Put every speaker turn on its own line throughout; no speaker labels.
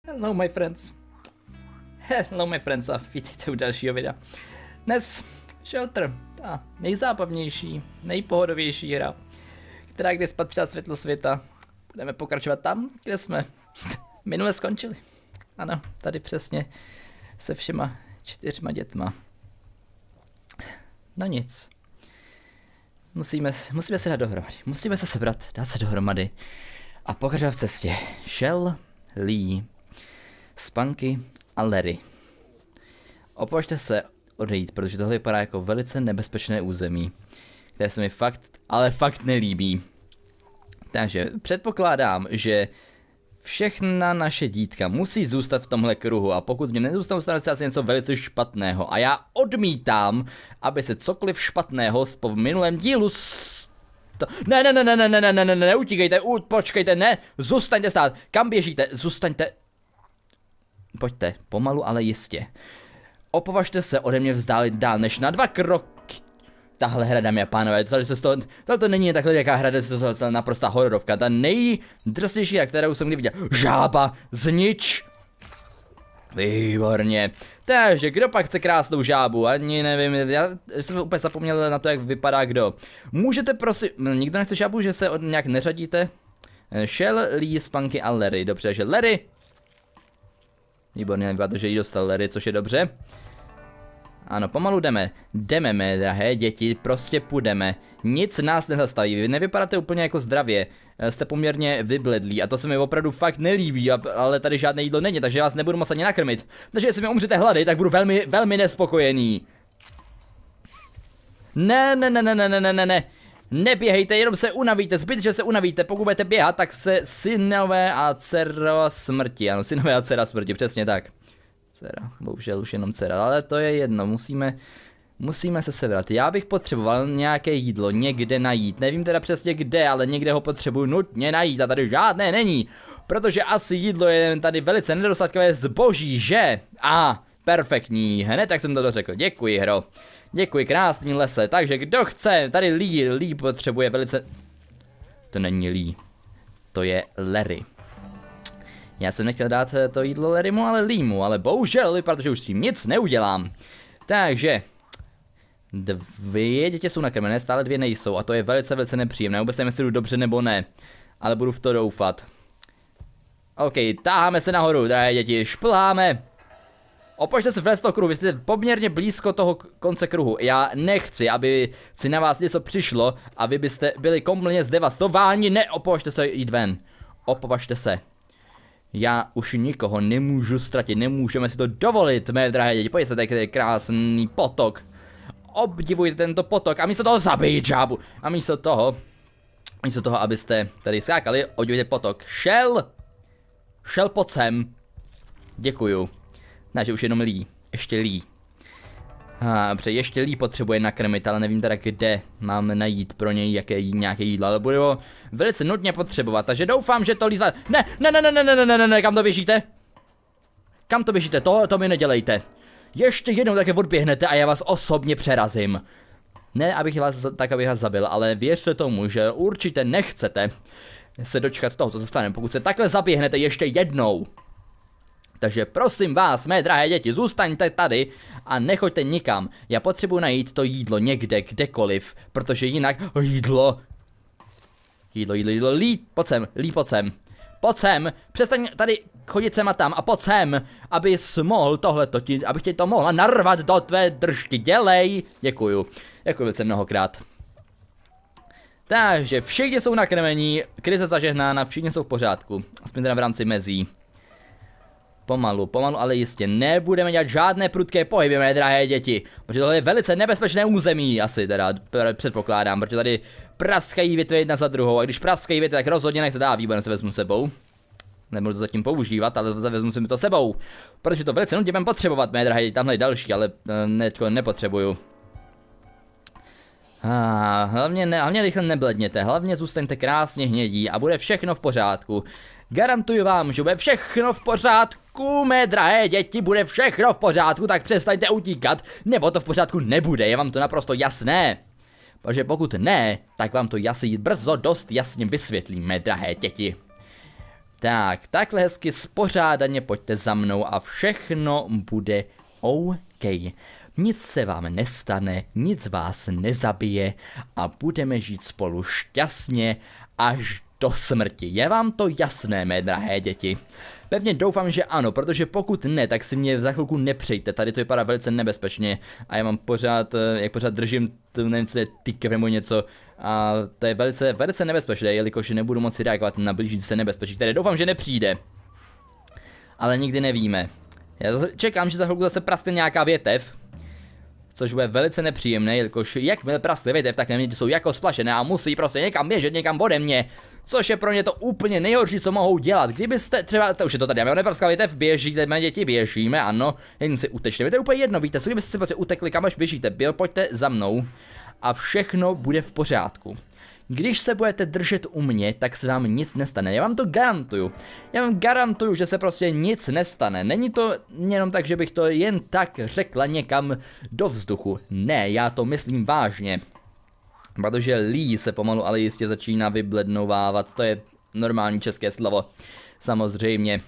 Hello my friends. Hello my friends a vítejte u dalšího videa. Dnes Shelter, ta nejzábavnější, nejpohodovější hra, která kdy spatřila světlo světa. Budeme pokračovat tam, kde jsme minule skončili. Ano, tady přesně se všema 4 dětma. No nic. Musíme se dát dohromady. Musíme se sebrat, dát se dohromady a pokračovat v cestě. Shell, Lee, Spunky a Larry. Opovažte se odejít, protože tohle vypadá jako velice nebezpečné území, které se mi fakt, ale fakt nelíbí. Takže předpokládám, že všechna naše dítka musí zůstat v tomhle kruhu a pokud v něm nezůstanou, stane se asi něco velice špatného. A já odmítám, aby se cokoliv špatného v minulém dílu Ne, neutíkejte, počkejte, ne, zůstaňte stát, kam běžíte, zůstaňte. Pojďte, pomalu, ale jistě. Opovažte se ode mě vzdálit dál než na 2 kroky. Tahle hra, dámy a pánové, tohle není takhle jaká hra, to je naprostá hororovka, ta nejdrsnější hra, kterou jsem kdy viděl. Žába, znič. Výborně. Takže kdo pak chce krásnou žábu? Ani nevím, já jsem úplně zapomněl na to, jak vypadá kdo. Můžete prosím, nikdo nechce žábu, že se nějak neřadíte? Shell, Lee, Spunky a Larry, dobře, že Larry. Výborně, vypadá to, že jí dostal Larry, což je dobře. Ano, pomalu jdeme. Jdeme, mé drahé děti, prostě půjdeme. Nic nás nezastaví, vy nevypadáte úplně jako zdravě. Jste poměrně vybledlí a to se mi opravdu fakt nelíbí, ale tady žádné jídlo není, takže vás nebudu moc ani nakrmit. Takže jestli mi umřete hlady, tak budu velmi nespokojený. Ne. Neběhejte, jenom se unavíte, zbytečně se unavíte, pokud budete běhat, tak se synové a dcera smrti, ano, synové a dcera smrti, přesně tak. Dcera, bohužel už jenom dcera, ale to je jedno, musíme se sebrat. Já bych potřeboval nějaké jídlo někde najít, nevím teda přesně kde, ale někde ho potřebuji nutně najít a tady žádné není. Protože asi jídlo je tady velice nedostatkové zboží, že? Perfektní, hned tak jsem to dořekl, děkuji hro. Děkuji, krásný lese, takže kdo chce, tady Lee potřebuje velice... To není Lee, to je Larry. Já jsem nechtěl dát to jídlo Larrymu, ale Leemu, ale bohužel, protože už s tím nic neudělám. Takže 2 děti jsou nakrmené, stále 2 nejsou a to je velice nepříjemné, vůbec nevím, jestli jdu dobře nebo ne, ale budu v to doufat. OK, táháme se nahoru, drahé děti, šplháme. Opočte se v toho kruhu, vy jste poměrně blízko toho konce kruhu. Já nechci, aby si na vás něco přišlo a vy byste byli kompletně zdevastováni. Ne, opovažte se jít ven. Opovažte se. Já už nikoho nemůžu ztratit, nemůžeme si to dovolit, mé drahé děti. Pojďte, tady je krásný potok. Obdivujte tento potok a místo toho zabijít žábu. A místo toho, abyste tady skákali, obdivujte potok. Shell, pojď sem. Děkuju. Takže už jenom Lee, ještě Lee. Dobře, ještě Lee potřebuje nakrmit, ale nevím teda kde mám najít pro něj nějaké jídlo, ale budu ho velice nutně potřebovat, takže doufám, že to Lee Ne, kam to běžíte? Kam to běžíte, to mi nedělejte. Ještě jednou také odběhnete a já vás osobně přerazím. Ne, abych vás zabil, ale věřte tomu, že určitě nechcete se dočkat toho, co se stane, pokud se takhle zaběhnete ještě jednou. Takže prosím vás, mé drahé děti, zůstaňte tady a nechoďte nikam. Já potřebuji najít to jídlo někde, kdekoliv, protože jinak... Jídlo, Lee, pojď sem. Pojď sem, přestaň tady chodit sem a tam a pojď sem, abys mohl abych tě to mohla narvat do tvé držky, dělej. Děkuju velice mnohokrát. Takže všichni jsou nakrmení, krize zažehnána, všichni jsou v pořádku, aspoň teda v rámci mezí. Pomalu, ale jistě nebudeme dělat žádné prudké pohyby, mé drahé děti, protože tohle je velice nebezpečné území, asi teda předpokládám, protože tady praskají větve jedna za druhou a když praskají větve, tak rozhodně nechce dát, výborně se vezmu sebou. Nebudu to zatím používat, ale vezmu si to sebou, protože to velice nutně budeme potřebovat, mé drahé děti, tamhle je další, ale nepotřebuju. Hlavně rychle nebledněte, hlavně zůstaňte krásně hnědí a bude všechno v pořádku. Garantuju vám, že bude všechno v pořádku, mé drahé děti, bude všechno v pořádku, tak přestaňte utíkat, nebo to v pořádku nebude, je vám to naprosto jasné. Protože pokud ne, tak vám to brzo dost jasně vysvětlím, mé drahé děti. Tak, takhle hezky spořádaně pojďte za mnou a všechno bude OK. Nic se vám nestane, nic vás nezabije a budeme žít spolu šťastně až do smrti. Je vám to jasné, mé drahé děti? Pevně doufám, že ano, protože pokud ne, tak si mě za chvilku nepřejte. Tady to vypadá velice nebezpečně a já mám pořád, jak pořád držím, nevím, co je tykev nebo něco. A to je velice nebezpečné, jelikož nebudu moci reagovat na blížící se nebezpečí, které doufám, že nepřijde. Ale nikdy nevíme. Já čekám, že za chvilku zase praskne nějaká větev. Což bude velice nepříjemné, jelikož jakmile praskne větev, tak neměti jsou jako splašené a musí prostě někam běžet, někam ode mě. Což je pro ně to úplně nejhorší, co mohou dělat. Kdybyste třeba, to už je to tady, máme nepraská větev, běžíte, mé děti, běžíme, ano, jen si utečte. To je úplně jedno, víte, co kdybyste si prostě utekli, kam až běžíte, pojďte za mnou a všechno bude v pořádku. Když se budete držet u mě, tak se vám nic nestane, já vám to garantuju. Já vám garantuju, že se prostě nic nestane. Není to jenom tak, že bych to jen tak řekla někam do vzduchu. Ne, já to myslím vážně. Protože Lee se pomalu ale jistě začíná vyblednovávat, to je normální české slovo. Samozřejmě.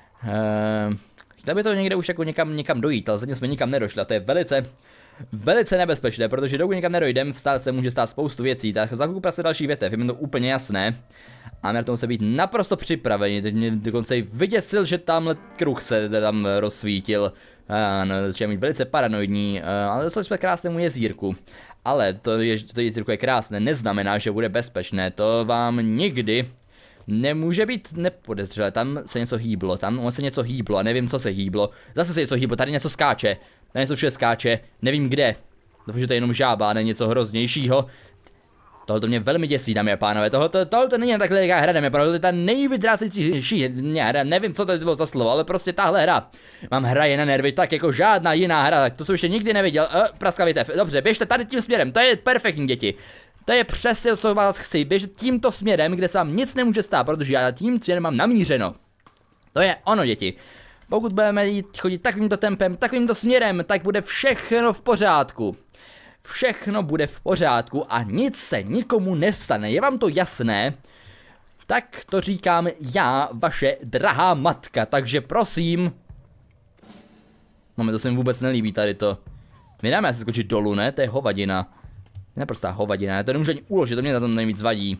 Chtěl by to někde už jako někam dojít, ale zatím jsme nikam nedošli a to je velice nebezpečné, protože dokud někam nedojdem, stále se může stát spoustu věcí, tak za chvilku prase další větev, je mi to úplně jasné. A na to musí být naprosto připraveni, teď mě dokonce i vyděsil, že tamhle kruh se tam rozsvítil. Ano, začíná mít velice paranoidní, ale dostali jsme krásnému jezírku. Ale to jezírko je krásné, neznamená, že bude bezpečné, to vám nikdy nemůže být nepodezřelé, tam se něco hýblo, tam se něco hýblo a nevím, co se hýblo. Zase se něco hýblo, tady něco skáče. Tady něco všude skáče, nevím kde. Protože to je jenom žába, ne něco hroznějšího. Tohle mě velmi děsí, dámy a pánové. Tohle není jen takhle jaká hra, dámy a pánové. Tohle je ta nejvydrásající hra. Nevím, co to bylo za slovo, ale prostě tahle hra. Mám hraje na nervy, tak jako žádná jiná hra. To jsem ještě nikdy neviděl. Praskla větev. Dobře, běžte tady tím směrem. To je perfektní, děti. To je přesně, co vás chci. Běžte tímto směrem, kde se vám nic nemůže stát, protože já tím směrem mám namířeno. To je ono, děti. Pokud budeme chodit takovýmto tempem, takovýmto směrem, tak bude všechno v pořádku. Všechno bude v pořádku a nic se nikomu nestane. Je vám to jasné? Tak to říkám já, vaše drahá matka, takže prosím. Máme, to se mi vůbec nelíbí tady to. My dáme asi skočit dolů, ne? To je hovadina. Neprostá hovadina, já to nemůžu ani uložit, to mě na tom nejvíc vadí.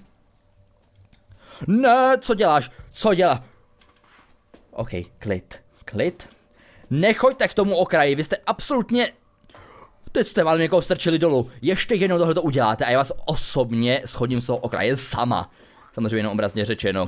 Ne, co děláš? Co dělá? OK, klid. Nechoďte k tomu okraji, vy jste absolutně... Teď jste vám někoho strčili dolů. Ještě jednou tohle to uděláte a já vás osobně schodím z toho okraje sama. Samozřejmě jenom obrazně řečeno.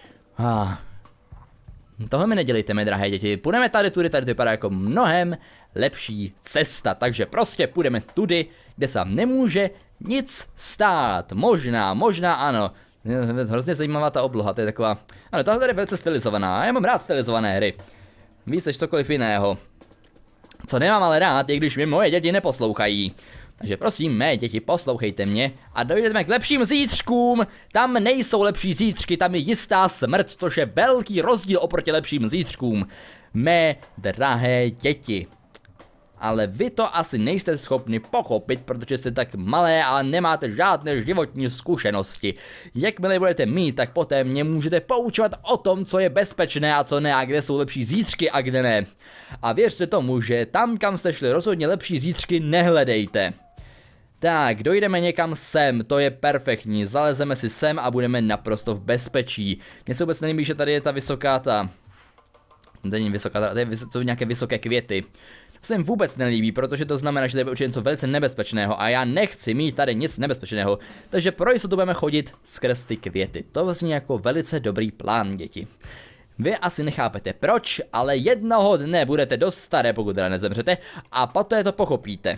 Tohle mi nedělejte, mé drahé děti. Půjdeme tady to vypadá jako mnohem lepší cesta. Takže prostě půjdeme tudy, kde se vám nemůže nic stát. Možná ano. Hrozně zajímavá ta obloha, to je taková... Ano, tohle je velice stylizovaná, já mám rád stylizované hry. Víc než cokoliv jiného. Co nemám ale rád, je když mě moje děti neposlouchají. Takže prosím, mé děti, poslouchejte mě a dojdeme k lepším zítřkům. Tam nejsou lepší zítřky, tam je jistá smrt, což je velký rozdíl oproti lepším zítřkům. Mé drahé děti. Ale vy to asi nejste schopni pochopit, protože jste tak malé a nemáte žádné životní zkušenosti. Jakmile budete mít, tak poté mě můžete poučovat o tom, co je bezpečné a co ne, a kde jsou lepší zítřky a kde ne. A věřte tomu, že tam, kam jste šli, rozhodně lepší zítřky nehledejte. Tak, dojdeme někam sem, to je perfektní, zalezeme si sem a budeme naprosto v bezpečí. Mně se vůbec nelíbí, že tady je ta vysoká to není vysoká, to jsou nějaké vysoké květy. To se jim vůbec nelíbí, protože to znamená, že tady bude určitě něco velice nebezpečného a já nechci mít tady nic nebezpečného. Takže pro jistotu budeme chodit skrz ty květy. To vlastně jako velice dobrý plán, děti. Vy asi nechápete proč, ale jednoho dne budete dost staré, pokud teda nezemřete, a poté to pochopíte.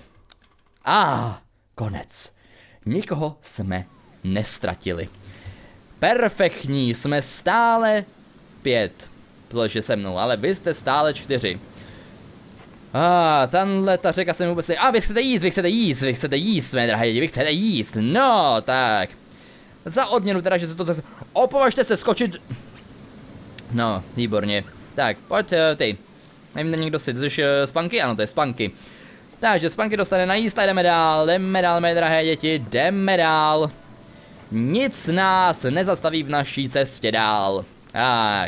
Konec. Nikoho jsme nestratili. Perfektní, jsme stále 5. Protože se mnou, ale vy jste stále 4. Tahle ta řeka se mi vůbec vy chcete jíst, mé drahé děti, vy chcete jíst, no, tak. Za odměnu teda, že se to zase, opovažte se skočit. No, výborně. Tak, pojď ty. Nevím, někdo si, to je Spunky? Ano, to je Spunky. Takže Spunky dostane najíst a jdeme dál, mé drahé děti, jdeme dál. Nic nás nezastaví v naší cestě dál. Tak.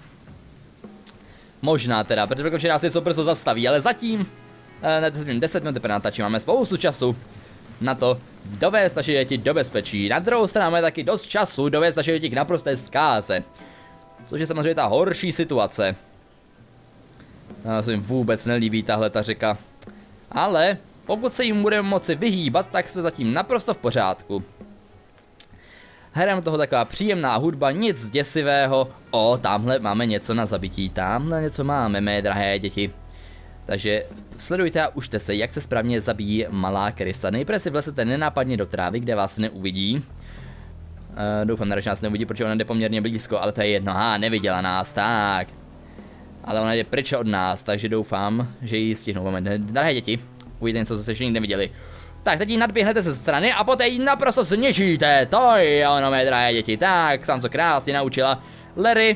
Možná teda, protože nás něco brzo zastaví, ale zatím 10 minut teprve natáčí, máme spoustu času na to dovést naše děti do bezpečí. Na druhou stranu máme taky dost času dovést naše děti k naprosté zkáze. Což je samozřejmě ta horší situace. Se jim vůbec nelíbí tahle ta řeka. Ale pokud se jim budeme moci vyhýbat, tak jsme zatím naprosto v pořádku. Hrajeme toho taková příjemná hudba, nic děsivého. O, tamhle máme něco na zabití, tamhle něco máme, mé drahé děti. Takže sledujte a užte se, jak se správně zabíjí malá krysa. Nejprve si vlezete nenápadně do trávy, kde vás neuvidí. Doufám, že nás neuvidí, protože ona jde poměrně blízko, ale to je jedno. Neviděla nás, tak. Ale ona jde pryč od nás, takže doufám, že ji stihnou. Moment, drahé děti, uvidíte něco, co jste ještě nikdy neviděli. Tak, teď ji nadběhnete ze strany a poté ji naprosto zničíte. To je ono, mé drahé děti. Tak, sám co krásně naučila Larry.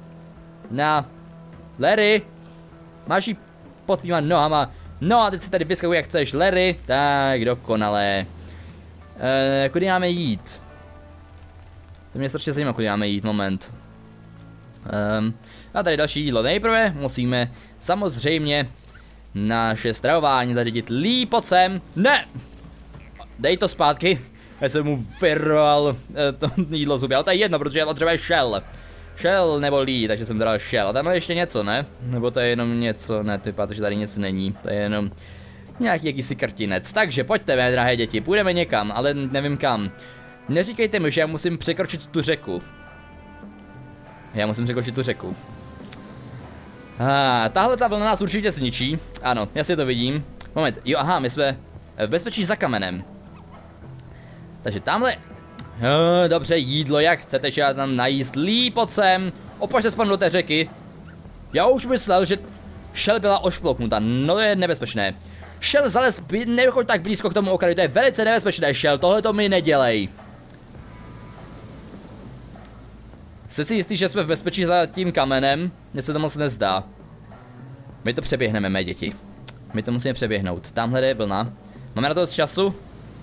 Larry, máš ji pod tvýma nohama. No a teď si tady vyskakuj jak chceš, Larry. Tak, dokonalé. Kudy máme jít? To mě strašně zajímá, kudy máme jít, moment. A tady další jídlo. Nejprve musíme samozřejmě naše stravování zařídit. Lí, pojď sem. Ne! Dej to zpátky. Já jsem mu vyrval to jídlo zuby, ale to je jedno, protože já potřebuji shell. Shell nebo Lí, takže jsem dal shell. A tam je ještě něco, ne? Nebo to je jenom něco, ne, to vypadá, že tady nic není. To je jenom nějaký jakýsi krtinec. Takže pojďte, mé drahé děti, půjdeme někam, ale nevím kam. Neříkejte mi, že já musím překročit tu řeku. Já musím překročit tu řeku. Tahle ta vlna nás určitě zničí. Ano, já si to vidím. Moment, jo, aha, my jsme v bezpečí za kamenem. Takže tamhle. Dobře, jídlo, jak chcete, že já tam najíst. Lí, pojď sem. Opoč se spadnu do té řeky. Já už myslel, že Shell byla ošploknuta. No, je nebezpečné. Shell, zalez, nechoď tak blízko k tomu okraji, to je velice nebezpečné, Shell, tohle to mi nedělej. Jste si jistý, že jsme v bezpečí za tím kamenem? Mně se to moc nezdá. My to přeběhneme, mé děti. My to musíme přeběhnout. Tamhle je vlna. Máme na to dost času?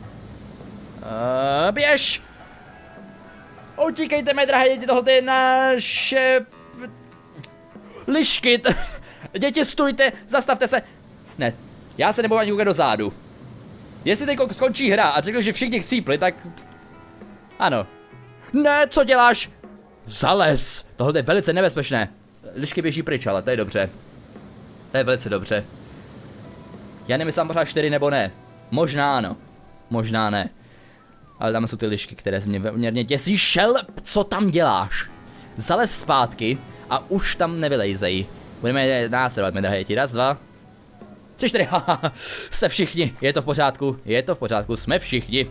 Běž! Utíkejte, mé drahé děti, tohle je naše... lišky. Děti, stůjte, zastavte se. Ne, já se nebudu ani koukat do zádu. Jestli teď skončí hra a řekl, že všichni chcípli, tak... Ano. Ne, co děláš? Zalez! Tohle je velice nebezpečné. Lišky běží pryč, ale to je dobře. To je velice dobře. Já nevím, jestli mám pořád 4 nebo ne. Možná ano. Možná ne. Ale tam jsou ty lišky, které mě poměrně děsí. Shell, co tam děláš? Zalez zpátky a už tam nevylejzej. Budeme je následovat, mé drahé děti. 1, 2, 3, 4, haha. Jste všichni, je to v pořádku, jsme všichni.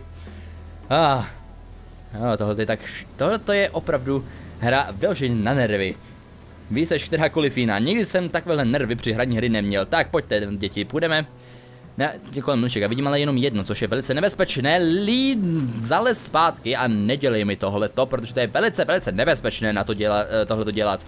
No, tohle je opravdu hra vyloženě na nervy. Víc než kterákoliv jiná. Nikdy jsem takovéhle nervy při hraní hry neměl. Tak pojďte, děti, půjdeme na kolem mlček a vidím ale jenom jedno, což je velice nebezpečné. Zalez zpátky a nedělej mi tohleto, protože to je velice, velice nebezpečné na to tohleto dělat.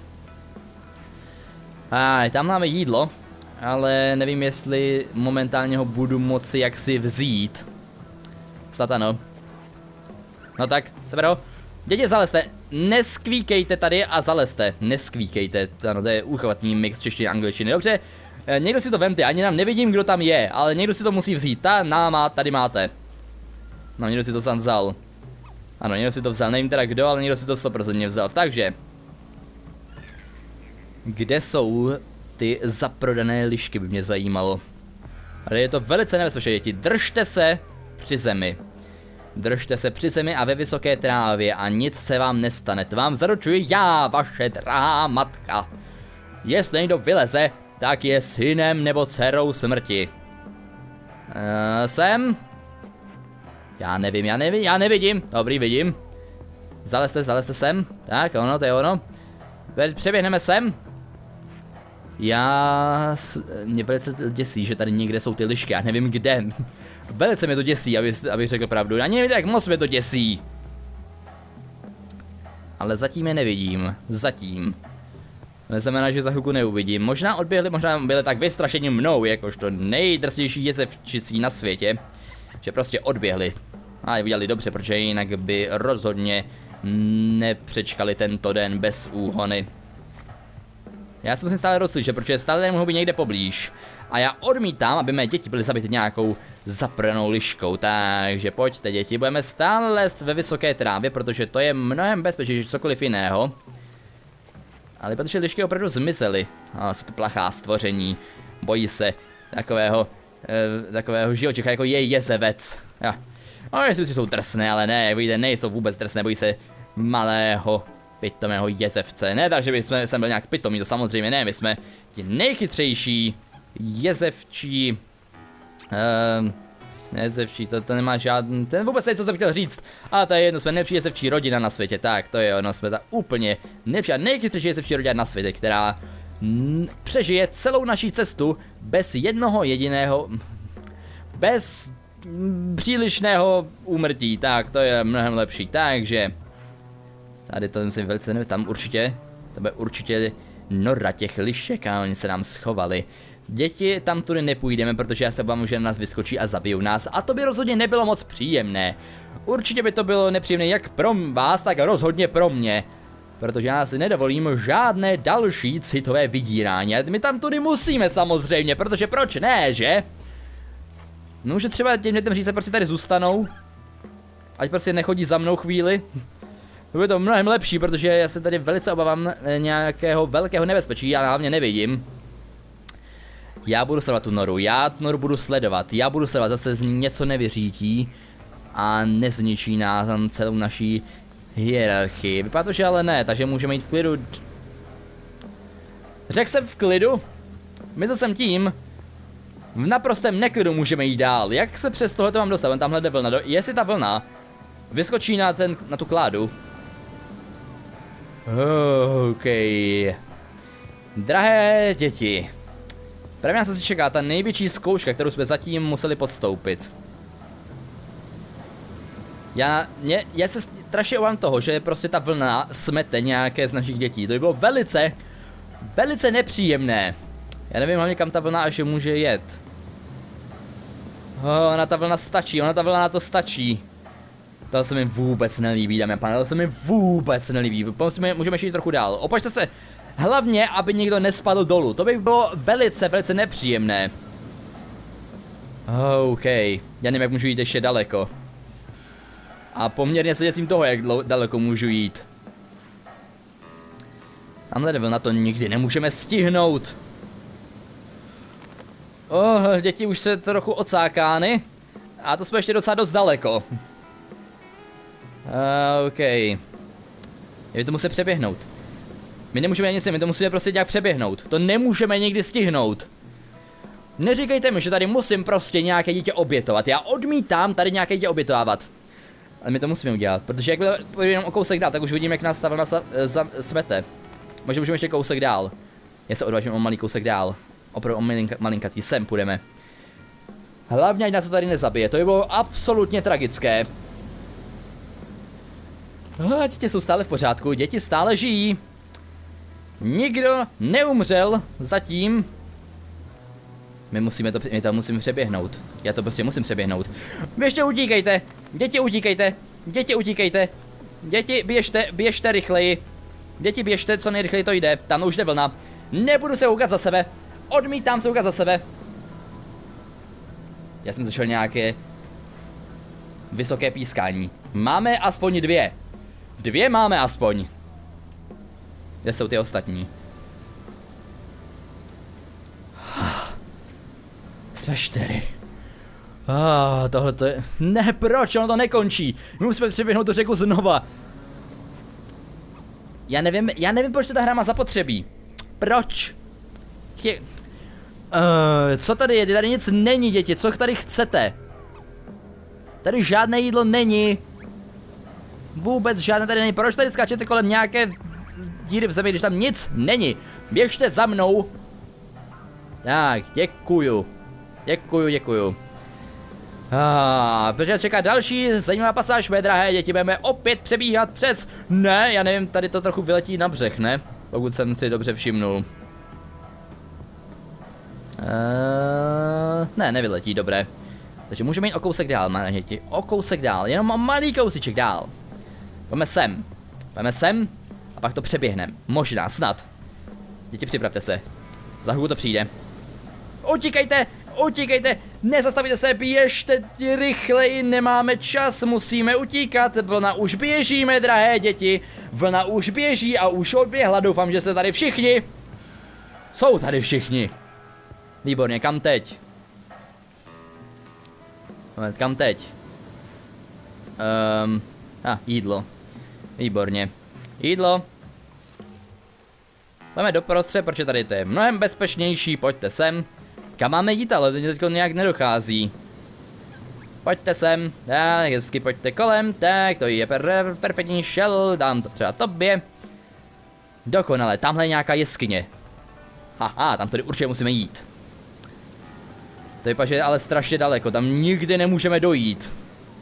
Tam máme jídlo, ale nevím, jestli momentálně ho budu moci jaksi vzít. Snad ano. No tak, sebero. Děti, zalezte. Neskvíkejte tady a zalezte. Neskvíkejte. Ano, to je úchvatný mix češtiny a angličtiny. Dobře, někdo si to vemte. Ani nám nevidím, kdo tam je, ale někdo si to musí vzít. Tady máte. No, někdo si to sám vzal. Ano, někdo si to vzal. Nevím teda kdo, ale někdo si to 100% vzal. Takže. Kde jsou ty zaprodané lišky, by mě zajímalo. Ale je to velice nebezpečné, děti. Držte se při zemi. Držte se při zemi a ve vysoké trávě a nic se vám nestane. To vám zaručuji já, vaše drahá matka. Jestli někdo vyleze, tak je synem nebo dcerou smrti. Sem? Já nevidím. Dobrý, vidím. Zalezte sem. Tak, ono, to je ono. Přeběhneme sem. Mě velice děsí, že tady někde jsou ty lišky, já nevím kde. Velice mě to děsí, abych řekl pravdu. Ani nevím, jak moc mě to děsí. Ale zatím je nevidím. Zatím. To neznamená, že za chvilku neuvidím. Možná odběhli, možná byli tak vystrašeni mnou, jakožto nejdrsnější jezevčicí na světě. Že prostě odběhli. A udělali dobře, protože jinak by rozhodně nepřečkali tento den bez úhony. Já se musím stále rozslyšet, protože stále nemohu být někde poblíž. A já odmítám, aby mé děti byly zabity nějakou zaprdanou liškou. Takže pojďte děti, budeme stále lézt ve vysoké trávě, protože to je mnohem bezpečnější než cokoliv jiného. Ale protože lišky opravdu zmizely. Jsou to plachá stvoření. Bojí se takového živočicha, jako je jezevec. No, myslím si, že jsou drsné, ale ne, vidíte, nejsou vůbec drsné, bojí se malého pitomého jezevce. Ne, takže jsem byl nějak pitomý, to samozřejmě ne, my jsme ti nejchytřejší jezevčí. Jezevčí, to nemá žádný, ten vůbec není, co jsem chtěl říct. Ale to je jedno, jsme nejlepší jezevčí rodina na světě, tak to je ono, jsme ta úplně nejchytřejší jezevčí rodina na světě, která přežije celou naší cestu bez jednoho jediného, bez přílišného úmrtí, tak to je mnohem lepší, takže tady to myslím velice nevím, tam určitě, to bude určitě nora těch lišek a oni se nám schovali. Děti, tam tudy nepůjdeme, protože já se bavím, že na nás vyskočí a zabijou nás a to by rozhodně nebylo moc příjemné. Určitě by to bylo nepříjemné jak pro vás, tak rozhodně pro mě. Protože já si nedovolím žádné další citové vydírání. My tam tudy musíme samozřejmě, protože proč ne, že? No, že třeba těm dětem říct, se prostě tady zůstanou. Ať prostě nechodí za mnou chvíli. To by to mnohem lepší, protože já se tady velice obávám nějakého velkého nebezpečí, já hlavně nevidím. Já budu sledovat tu noru, já tu noru budu sledovat, zase z ní něco nevyřítí a nezničí nás celou naší hierarchii. Vypadá to, že ale ne, takže můžeme jít v klidu. Řekl jsem v klidu? Myslel jsem tím. V naprostém neklidu můžeme jít dál. Jak se přes tohle mám dostat? Tamhle jde vlna. Jestli ta vlna vyskočí na tu kládu. OK. Drahé děti. Právě nás asi čeká ta největší zkouška, kterou jsme zatím museli podstoupit. Já se strašně obávám toho, že prostě ta vlna smete nějaké z našich dětí. To by bylo velice nepříjemné. Já nevím hlavně, kam ta vlna až může jet. Ona ta vlna stačí, ona ta vlna na to stačí. To se mi vůbec nelíbí, dámy a pánové, to se mi vůbec nelíbí. Můžeme ještě jít trochu dál. Opačte se, hlavně, aby nikdo nespadl dolů. To by bylo velice nepříjemné. OK, já nevím, jak můžu jít ještě daleko. A poměrně se děsím toho, jak daleko můžu jít. Tamhle na to nikdy nemůžeme stihnout. Děti už se trochu ocákány. A to jsme ještě docela dost daleko. OK. My to musíme přeběhnout. My nemůžeme nic, my to musíme prostě nějak přeběhnout. To nemůžeme nikdy stihnout. Neříkejte mi, že tady musím prostě nějaké dítě obětovat. Já odmítám tady nějaké dítě obětovávat. Ale my to musíme udělat, protože jak půjdu jenom o kousek dál, tak už vidím, jak nás ta vlna smete. Možná můžeme ještě kousek dál. Já se odvážím o malý kousek dál. Opravdu o malinkatý, sem půjdeme. Hlavně, ať nás to tady nezabije, to by bylo absolutně tragické. Děti jsou stále v pořádku, děti stále žijí. Nikdo neumřel zatím. My to musíme přeběhnout. Já to prostě musím přeběhnout. Běžte, utíkejte! Děti, utíkejte! Děti, utíkejte! Děti, běžte rychleji! Děti, běžte, co nejrychleji to jde. Tam už jde vlna. Nebudu se koukat za sebe. Odmítám se koukat za sebe. Já jsem slyšel nějaké vysoké pískání. Máme aspoň dvě. Dvě máme aspoň. Kde jsou ty ostatní? Jsme 4. Tohle to je... Ne, proč? Ono to nekončí. My musíme přeběhnout tu řeku znova. Já nevím, proč to ta hra má zapotřebí. Proč? Co tady je? Tady nic není, děti. Co tady chcete? Tady žádné jídlo není. Vůbec žádné tady není. Proč tady skáčete kolem nějaké díry v zemi, když tam nic není? Běžte za mnou. Tak, děkuju. Děkuju. Protože čeká další zajímavá pasáž, mé drahé děti, budeme opět přebíhat přes... Ne, já nevím, tady to trochu vyletí na břeh, ne? Pokud jsem si dobře všimnul. Ne, nevyletí, dobré. Takže můžeme jít o kousek dál, mé děti. O kousek dál, jenom malý kousíček dál. Pojďme sem a pak to přeběhneme. Možná, snad. Děti, připravte se. Za chvilku to přijde. Utíkejte, utíkejte, nezastavíte se, běžte rychleji, nemáme čas, musíme utíkat, vlna už běžíme, drahé děti, vlna už běží a už odběhla, doufám, že jste tady všichni. Jsou tady všichni. Výborně, kam teď? Kam teď? Jídlo. Výborně. Jídlo. Pojďme doprostřed, protože tady to je mnohem bezpečnější, pojďte sem. Kam máme jít, ale teď nějak nedochází. Pojďte sem, tak hezky pojďte kolem, tak to je perfektní šel, dám to třeba tobě. Dokonale, tamhle je nějaká jeskyně. Haha, tam tady určitě musíme jít. To vypadá, že je ale strašně daleko, tam nikdy nemůžeme dojít.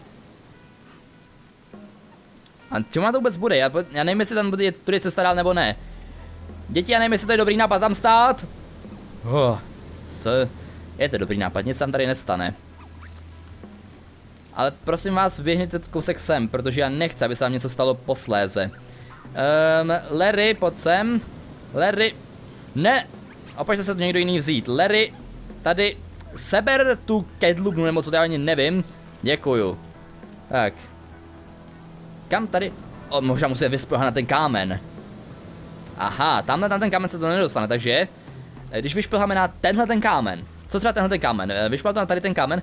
A čemu to vůbec bude? Já nevím, jestli tam bude tudy cesta dál nebo ne. Děti, já nevím, jestli to je dobrý nápad tam stát. Co? Je to dobrý nápad, nic tam tady nestane. Ale prosím vás, běhněte kousek sem, protože já nechci, aby se vám něco stalo posléze. Larry, pojď sem. Larry. Ne. A pojďte se to někdo jiný vzít. Larry, tady. Seber tu kedlu, nebo co to já ani nevím. Děkuju. Tak. Kam tady? Možná musíme vyspěhat na ten kámen. Aha, tamhle na ten kámen se to nedostane, takže když vyšplháme na tenhle ten kámen. Co třeba tenhle ten kámen? Vyšplhat na tady ten kámen.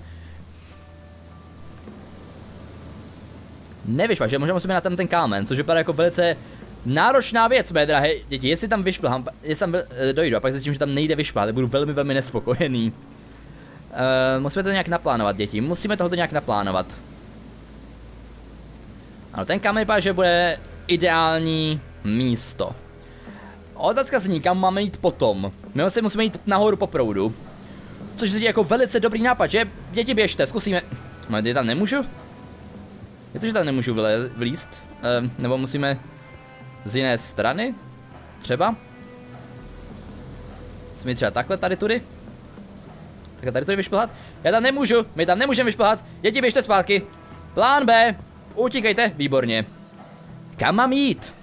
Nevyšplhat, že možná musíme na ten kámen, což vypadá jako velice náročná věc, mé drahé děti. Jestli tam vyšplhám, jestli tam dojdu a pak zjistím, že tam nejde vyšplhat, budu velmi, velmi nespokojený. Musíme to nějak naplánovat, děti, musíme tohle nějak naplánovat. Ano, ten kámen vypadá, že bude ideální místo. Otázka zní, kam máme jít potom. My si musíme jít nahoru po proudu. Což je jako velice dobrý nápad, že? Děti, běžte, zkusíme. Ale tam nemůžu? Je to, že tam nemůžu vylíst? Nebo musíme z jiné strany? Třeba? Musíme jít třeba takhle, tady tudy? Takhle tady tudy vyšplhat? Já tam nemůžu, my tam nemůžeme vyšplhat. Děti, běžte zpátky. Plán B. Utíkejte, výborně. Kam mám jít?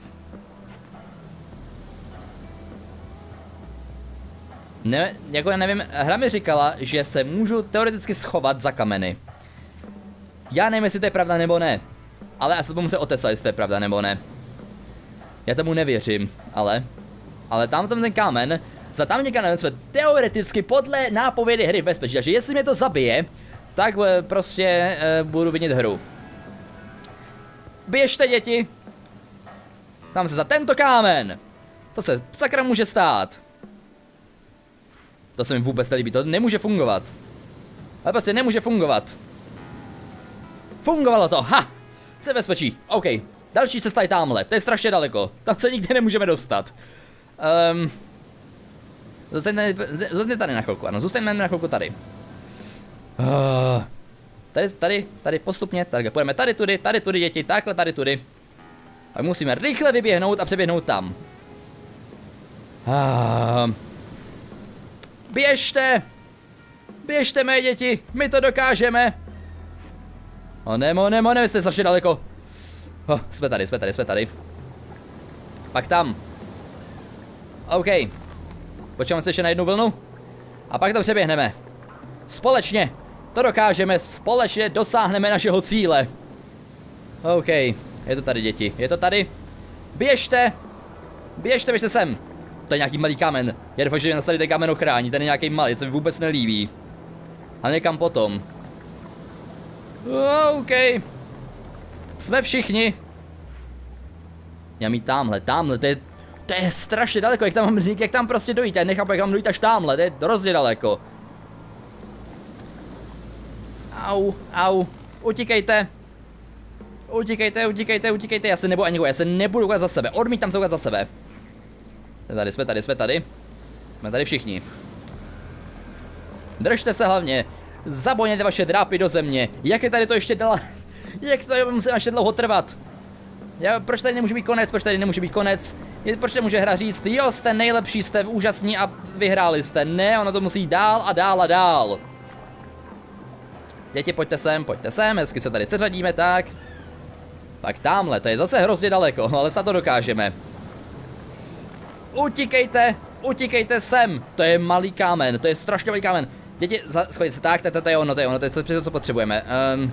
Ne, jako já nevím, hra mi říkala, že se můžu teoreticky schovat za kameny. Já nevím, jestli to je pravda nebo ne. Ale já se tomu musím oteslat, jestli to je pravda nebo ne. Já tomu nevěřím, ale tam ten kámen, za tamní kámen jsme teoreticky podle nápovědy hry v bezpečí. Takže jestli mě to zabije, tak prostě budu vinit hru. Běžte, děti! Tam se za tento kámen! To se sakra může stát. To se mi vůbec nelíbí, to nemůže fungovat. Ale prostě nemůže fungovat. Fungovalo to, ha! Jste bezpečí, OK. Další cesta je tamhle, to je strašně daleko. Tam se nikdy nemůžeme dostat. Zůstaňte tady na chvilku, ano, zůstaňme na chvilku tady. Tady postupně, tak půjdeme tady tudy, děti, takhle tady tudy. A musíme rychle vyběhnout a přeběhnout tam. Běžte! Běžte, mé děti, my to dokážeme! Nemo, vy jste strašně daleko. Jsme tady. Pak tam. OK. Počkáme se ještě na jednu vlnu. A pak to přeběhneme. Společně to dokážeme, společně dosáhneme našeho cíle. OK, je to tady, děti, je to tady. Běžte! Běžte sem. To je nějaký malý kámen. Já doufám, že nás tady ten kámen ochrání, ten je nějaký malý, co mi vůbec nelíbí. A někam potom. OK. Jsme všichni. Já mít tamhle, to je strašně daleko, jak tam prostě dojít, já nechápu, jak mám dojít až tamhle, to je hrozně daleko. Au, utíkejte. Utíkejte, já se nebudu ani já se nebudu ukázat za sebe, odmítám se ukázat za sebe. Jsme tady všichni. Držte se hlavně, zabojněte vaše drápy do země, jak je tady to ještě jak to musí ještě dlouho trvat. Proč tady nemůže být konec, proč nemůže hra říct, jo, jste nejlepší, jste úžasní a vyhráli jste, ne, ono to musí dál a dál. Děti, pojďte sem, hezky se tady seřadíme, tak. Tak tamhle, to je zase hrozně daleko, ale snad to dokážeme. Utíkejte, utíkejte sem. To je malý kámen, to je strašně malý kámen. Děti, schodit se, tak, to je ono, to je přesně co potřebujeme.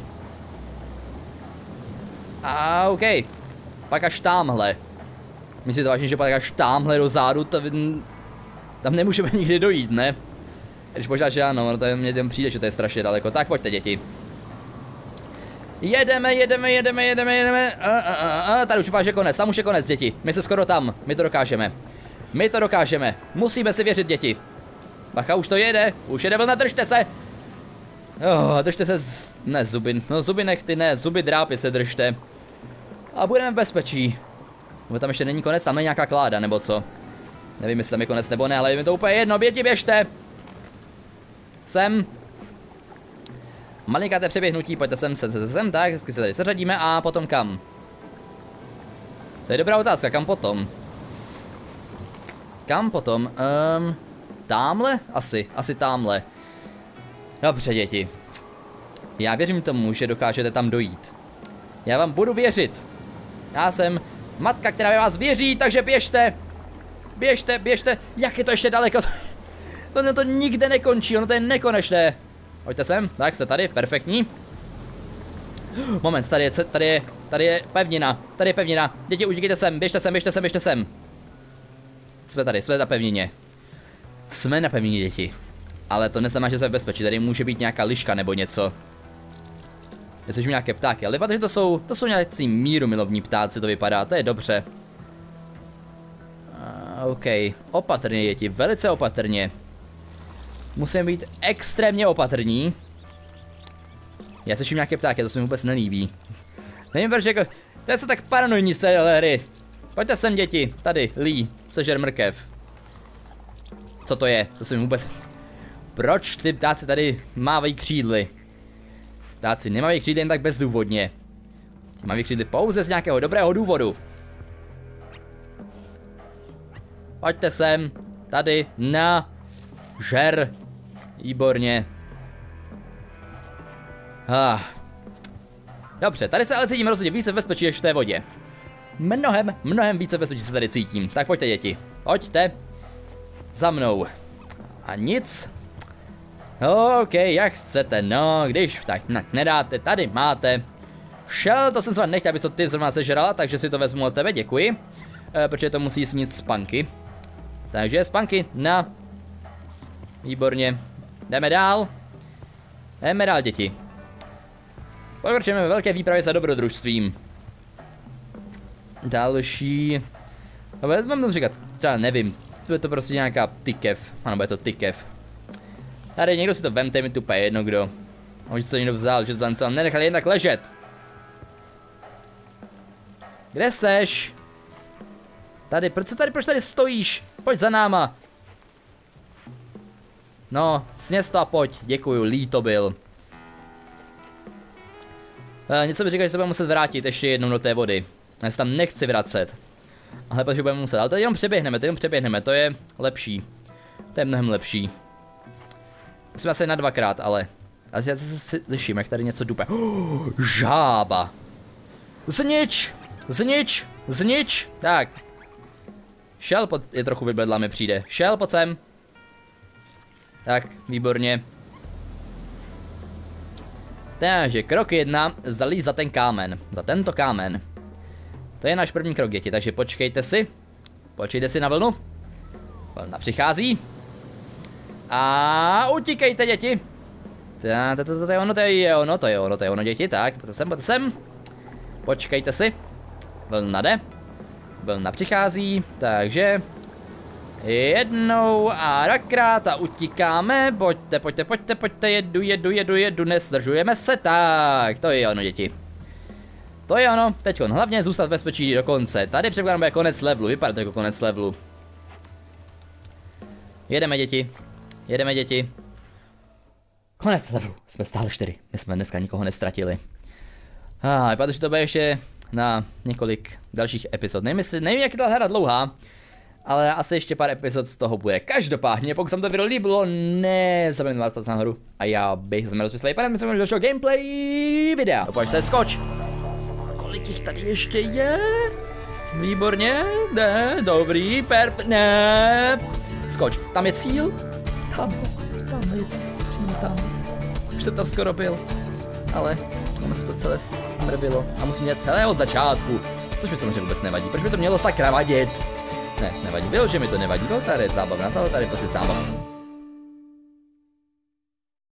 OK. Pak až tamhle. Myslíte vážně, že pak až tamhle do zádu, tam nemůžeme nikdy dojít, ne? Když možná, že ano, to mně tam přijde, že to je strašně daleko. Tak pojďte, děti. Jedeme. Tady už vypadá, že konec, tam už je konec, děti. My se skoro tam, my to dokážeme. Musíme si věřit, děti. Bacha, už to jede, vlna, držte se. Držte se, ne zuby, no zuby nechty, ne, zuby drápy se držte. A budeme v bezpečí. Nebo tam ještě není konec, tam je nějaká kláda, nebo co? Nevím, jestli tam je konec nebo ne, ale je mi to úplně jedno, běžte. Sem. Malinkáté přeběhnutí, pojďte sem, tak, hezky se tady seřadíme a potom kam? To je dobrá otázka, kam potom? Kam potom? Támhle? Asi támhle. Dobře, děti. Já věřím tomu, že dokážete tam dojít. Já vám budu věřit. Já jsem matka, která ve vás věří, takže běžte. Běžte. Jak je to ještě daleko? Ono to nikde nekončí, ono to je nekonečné. Pojďte sem, tak jste tady, perfektní. Moment, tady je pevnina. Děti, utíkejte sem, běžte sem. Jsme tady, jsme na pevnině. Jsme na pevnině, děti. Ale to neznamená, že jsme v bezpečí, tady může být nějaká liška nebo něco. Neslyším nějaké ptáky, ale vypadá, že to jsou nějací mírumilovní ptáci, to vypadá, to je dobře. OK, opatrně, děti, velice opatrně. Musíme být extrémně opatrní. Já slyším nějaké ptáky, to se mi vůbec nelíbí. Nevím, proč jako, to je se tak paranoidní z téhle hry. Pojďte sem, děti, tady, Lee, sežer mrkev. Co to je? To se mi vůbec... Proč ty ptáci tady mávají křídly? Ptáci nemávají křídly jen tak bezdůvodně. Ti mávají křídly pouze z nějakého dobrého důvodu. Pojďte sem, tady, na... Žer. Výborně. Dobře, tady se ale cítím rozhodně více v bezpečí než v té vodě. Mnohem více v bezpečí se tady cítím. Tak pojďte, děti. Pojďte. Za mnou. A nic. OK, jak chcete, no, když tak nedáte, tady máte. Šel, to jsem zrovna nechtěl, abys to ty zrovna sežrala, takže si to vezmu od tebe, děkuji. Protože to musí snít Spunky. Takže Spunky, na. Výborně. Jdeme dál, děti. Pokračujeme ve velké výpravě za dobrodružstvím. Další. Mám to říkat, třeba nevím. Je to prostě nějaká tykev. Ano, bude to tykev. Tady někdo si to vemte, mi tu úplně jedno kdo. Možná si to někdo vzal, že to tam celé nenechali jen tak ležet. Kde seš? Tady, proč tady stojíš? Pojď za náma. No, sněz to a pojď, děkuju, Lee to byl. Něco mi říká, že se budeme muset vrátit ještě jednou do té vody. Já se tam nechci vracet. Ale protože budeme muset, ale to jenom přeběhneme, to je lepší. To je mnohem lepší. Musíme asi na dvakrát, ale já se slyším, jak tady něco dupe. Žába. Znič. Tak. Šel je trochu vybledla, mi přijde. Šel, pojď sem. Tak, výborně. Takže krok 1, zalíz za ten kámen, za tento kámen. To je náš první krok, děti, takže počkejte si na vlnu. Vlna přichází. A utíkejte, děti. To je ono, děti, tak, pojďte sem. Počkejte si. Vlna jde. Vlna přichází, takže... Jednou a dvakrát a utíkáme, pojďte, jedu, nezdržujeme se, tak, to je ono, děti. To je ono, teď hlavně zůstat v bezpečí do konce, tady předpokládám bude konec levelu, vypadá to jako konec levelu. Jedeme, děti. Konec levelu, jsme stále 4, my jsme dneska nikoho nestratili. Vypadá, že to bude ještě na několik dalších epizod, nevím, jak je ta hra dlouhá. Ale asi ještě pár epizod z toho bude. Každopádně, pokud se vám to video líbilo, nezapomeňte dát nahoru. A já bych znamenal, že se tady pane, myslím, že došlo gameplay videa. Pojď se, skoč. kolik jich tady ještě je? Výborně, ne, dobrý, ne. Skoč, tam je cíl? Tam je cíl, přímo tam. Už jsem tam skoro byl, ale ono se to celé mrvilo a musím dělat celé od začátku. Což mi samozřejmě vůbec nevadí, proč by to mělo sakra vadit? Ne, nevadí, že mi to nevadí, Veltar je zábavná, Veltar je prostě zábavná.